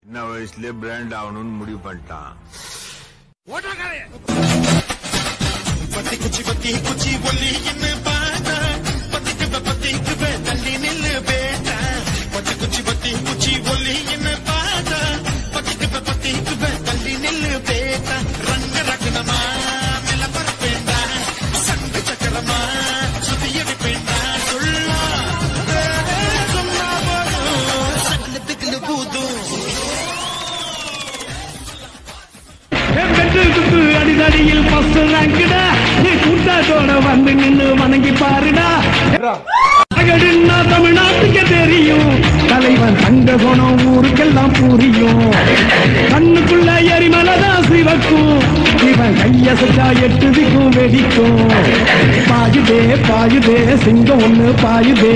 சின்ன வயசுலயே பிராண்ட் ஆகணும்னு முடிவு பண்ணிட்டான். பத்தி குச்சி பத்தி குச்சி ஒல்லி என்ன பாத்தா பத்திக்கு பத்திக்கு தள்ளி நில்லு பேட்டா பத்தி குச்சி ஒல்லி என்ன பாத்தா பத்திக்கு பத்திக்கு தள்ளி நில்லு பேட்டா ரங்க ரகனமா மெல்ல பரப்பேண்டா சங்க சக்கரமா சுத்தியடி பேண்டா சொல்லா சொன்னா போதும் சகலத்துக்கு பூதும் அடிதடியில் ஃபர்ஸ்ட் ரேங்க்டா நீ கூட்டாட்டோட வந்து நின்னு வணங்கி பாருடா. தமிழ்நாட்டுக்கு தெரியும் தலைவன் தங்க குணம் ஊருக்கெல்லாம் புரியும். கண்ணுக்குள்ள எரிமலதான் சிவக்கும் இவன் கையசைச்சா 8 திக்கும் வெடிக்கும். பாயுதே பாயுதே சிங்கம் ஒண்ணு பாயுதே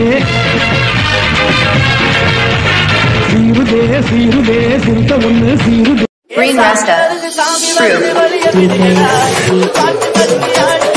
சீருதே சீருதே சிறுத்த ஒண்ணு சீருதே. Green Rasta. True.